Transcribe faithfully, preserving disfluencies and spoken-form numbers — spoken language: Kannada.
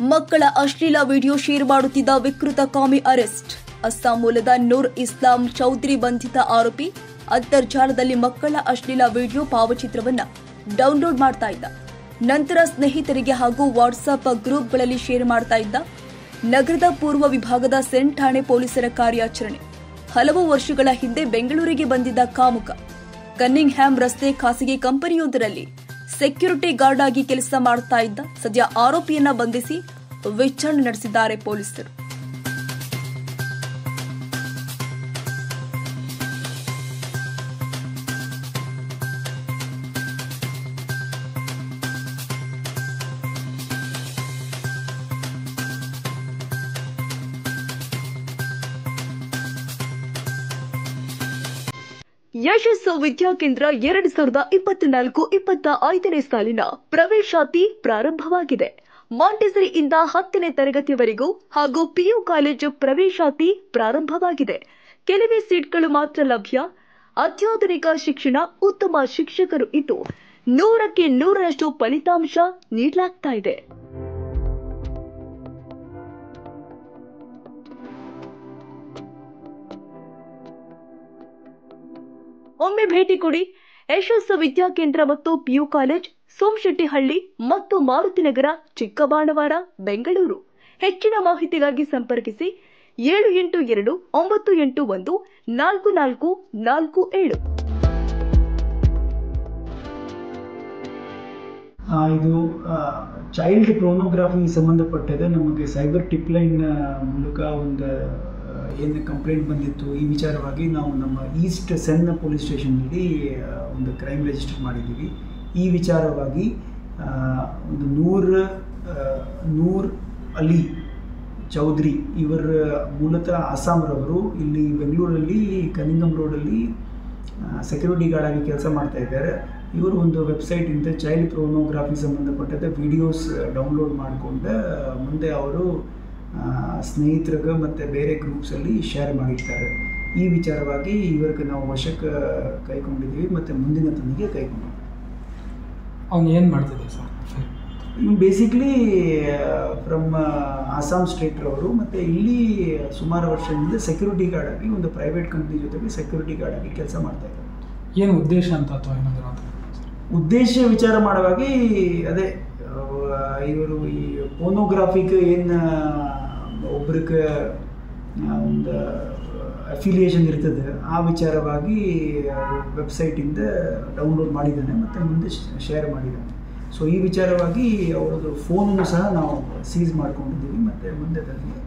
ಮಕ್ಕಳ ಅಶ್ಲೀಲ ವಿಡಿಯೋ ಶೇರ್ ಮಾಡುತ್ತಿದ್ದ ವಿಕೃತ ಕಾಮಿ ಅರೆಸ್ಟ್. ಅಸ್ಸಾಂ ಮೂಲದ ನೂರ್ ಇಸ್ಲಾಂ ಚೌಧರಿ ಬಂಧಿತ ಆರೋಪಿ ಅಂತರ್ಜಾಲದಲ್ಲಿ ಮಕ್ಕಳ ಅಶ್ಲೀಲ ವಿಡಿಯೋ ಭಾವಚಿತ್ರವನ್ನ ಡೌನ್ಲೋಡ್ ಮಾಡ್ತಾ ಇದ್ದ. ನಂತರ ಸ್ನೇಹಿತರಿಗೆ ಹಾಗೂ ವಾಟ್ಸ್ಆಪ್ ಗ್ರೂಪ್ಗಳಲ್ಲಿ ಶೇರ್ ಮಾಡ್ತಾ ಇದ್ದ. ನಗರದ ಪೂರ್ವ ವಿಭಾಗದ ಸೆಂಟ್ ಠಾಣೆ ಪೊಲೀಸರ ಕಾರ್ಯಾಚರಣೆ. ಹಲವು ವರ್ಷಗಳ ಹಿಂದೆ ಬೆಂಗಳೂರಿಗೆ ಬಂದಿದ್ದ ಕಾಮುಕ ಕನ್ನಿಂಗ್ ಹ್ಯಾಮ್ ರಸ್ತೆ ಖಾಸಗಿ ಕಂಪನಿಯೊಂದರಲ್ಲಿ ಸೆಕ್ಯೂರಿಟಿ ಗಾರ್ಡ್ ಆಗಿ ಕೆಲಸ ಮಾಡ್ತಾ ಇದ್ದ. ಸದ್ಯ ಆರೋಪಿಯನ್ನ ಬಂಧಿಸಿ ವಿಚಾರಣೆ ನಡೆಸಿದ್ದಾರೆ ಪೊಲೀಸರು. ಯಶಸ್ಸು ವಿದ್ಯಾಕೇಂದ್ರ ಎರಡ್ ಸಾವಿರದ ಇಪ್ಪತ್ನಾಲ್ಕು ಇಪ್ಪತ್ತ ಐದನೇ ಸಾಲಿನ ಪ್ರವೇಶಾತಿ ಪ್ರಾರಂಭವಾಗಿದೆ. ಮಾಂಟೆಸರಿಯಿಂದ ಹತ್ತನೇ ತರಗತಿವರೆಗೂ ಹಾಗೂ ಪಿಯು ಕಾಲೇಜು ಪ್ರವೇಶಾತಿ ಪ್ರಾರಂಭವಾಗಿದೆ. ಕೆಲವೇ ಸೀಟ್ಗಳು ಮಾತ್ರ ಲಭ್ಯ. ಅತ್ಯಾಧುನಿಕ ಶಿಕ್ಷಣ, ಉತ್ತಮ ಶಿಕ್ಷಕರು ಇದ್ದು ನೂರಕ್ಕೆ ನೂರರಷ್ಟು ಫಲಿತಾಂಶ ನೀಡಲಾಗ್ತಾ ಇದೆ. ಒಮ್ಮೆ ಭೇಟಿ ಕೊಡಿ. ಯಶಸ್ಸು ವಿದ್ಯಾಕೇಂದ್ರ ಮತ್ತು ಪಿಯು ಕಾಲೇಜ್, ಸೋಮಶೆಟ್ಟಿಹಳ್ಳಿ ಮತ್ತು ಮಾರುತಿನಗರ, ಚಿಕ್ಕಬಾಣವಾರ, ಬೆಂಗಳೂರು. ಹೆಚ್ಚಿನ ಮಾಹಿತಿಗಾಗಿ ಸಂಪರ್ಕಿಸಿ ಏಳು ಎಂಟು ಎರಡು ಒಂಬತ್ತು ಎಂಟು ಒಂದು ನಾಲ್ಕು ನಾಲ್ಕು ನಾಲ್ಕು ಏಳು. ಇದು ಚೈಲ್ಡ್ ಪೋರ್ನೋಗ್ರಫಿ ಸಂಬಂಧಪಟ್ಟಿದೆ. ನಮಗೆ ಸೈಬರ್ ಟಿಪ್ ಲೈನ್ ಮೂಲಕ ಒಂದು ಏನು ಕಂಪ್ಲೇಂಟ್ ಬಂದಿತ್ತು, ಈ ವಿಚಾರವಾಗಿ ನಾವು ನಮ್ಮ ಈಸ್ಟ್ ಸೆನ್ ಪೊಲೀಸ್ ಸ್ಟೇಷನ್ನಲ್ಲಿ ಒಂದು ಕ್ರೈಮ್ ರಿಜಿಸ್ಟರ್ ಮಾಡಿದ್ದೀವಿ. ಈ ವಿಚಾರವಾಗಿ ಒಂದು ನೂರ್ ನೂರ್ ಅಲಿ ಚೌಧರಿ, ಇವರ ಮೂಲತಃ ಅಸ್ಸಾಂರವರು, ಇಲ್ಲಿ ಬೆಂಗಳೂರಲ್ಲಿ ಕನಿಂಗಮ್ ರೋಡಲ್ಲಿ ಸೆಕ್ಯೂರಿಟಿ ಗಾರ್ಡ್ ಆಗಿ ಕೆಲಸ ಮಾಡ್ತಾ ಇದ್ದಾರೆ. ಇವರು ಒಂದು ವೆಬ್ಸೈಟಿಂದ ಚೈಲ್ಡ್ ಪೋರ್ನೋಗ್ರಫಿ ಸಂಬಂಧಪಟ್ಟಂತೆ ವಿಡಿಯೋಸ್ ಡೌನ್ಲೋಡ್ ಮಾಡಿಕೊಂಡು ಮುಂದೆ ಅವರು ಸ್ನೇಹಿತರಿಗೆ ಮತ್ತು ಬೇರೆ ಗ್ರೂಪ್ಸಲ್ಲಿ ಶೇರ್ ಮಾಡಿರ್ತಾರೆ. ಈ ವಿಚಾರವಾಗಿ ಇವರಿಗೆ ನಾವು ವಶಕ್ಕೆ ಕೈಗೊಂಡಿದ್ದೀವಿ ಮತ್ತು ಮುಂದಿನ ತನಿಖೆ ಕೈಗೊಂಡು. ಅವ್ನು ಏನು ಮಾಡ್ತಿದ್ದೆ ಸರ್? ಬೇಸಿಕ್ಲಿ ಫ್ರಮ್ ಅಸ್ಸಾಂ ಸ್ಟೇಟ್ರವರು, ಮತ್ತು ಇಲ್ಲಿ ಸುಮಾರು ವರ್ಷದಿಂದ ಸೆಕ್ಯೂರಿಟಿ ಗಾರ್ಡ್ ಆಗಿ ಒಂದು ಪ್ರೈವೇಟ್ ಕಂಪ್ನಿ ಜೊತೆಗೆ ಸೆಕ್ಯೂರಿಟಿ ಗಾರ್ಡ್ ಆಗಿ ಕೆಲಸ ಮಾಡ್ತಾ ಇದ್ದಾರೆ. ಏನು ಉದ್ದೇಶ ಅಂತ ಅಥವಾ ಏನಾದರೂ ಅಂತ? ಉದ್ದೇಶ ವಿಚಾರ ಮಾಡುವಾಗಿ ಅದೇ ಇವರು ಈ ಪೋರ್ನೋಗ್ರಾಫಿಗೆ ಏನು ಒಬ್ರಿಗೆ ಒಂದು ಅಫಿಲಿಯೇಷನ್ ಇರ್ತದೆ, ಆ ವಿಚಾರವಾಗಿ ವೆಬ್ಸೈಟಿಂದ ಡೌನ್ಲೋಡ್ ಮಾಡಿದ್ದಾನೆ ಮತ್ತು ಮುಂದೆ ಶೇರ್ ಮಾಡಿದ್ದಾನೆ. ಸೊ ಈ ವಿಚಾರವಾಗಿ ಅವರದ್ದು ಫೋನನ್ನು ಸಹ ನಾವು ಸೀಸ್ ಮಾಡ್ಕೊಂಡಿದ್ದೀವಿ ಮತ್ತು ಮುಂದೆ ಅದರಲ್ಲಿ